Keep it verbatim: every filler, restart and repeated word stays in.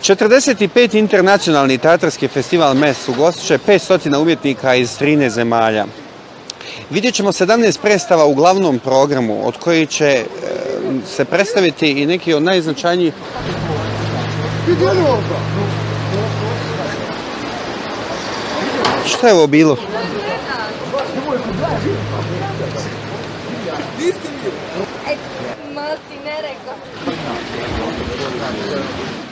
četrdeset pet internacionalni teatarski festival M E S ugostiće petsto umjetnika iz trinaest zemalja. Vidjet ćemo sedamnaest predstava u glavnom programu, od kojih će e, se predstaviti i neki od najznačajnijih. Šta je ovo bilo? Malo ti ne rekao.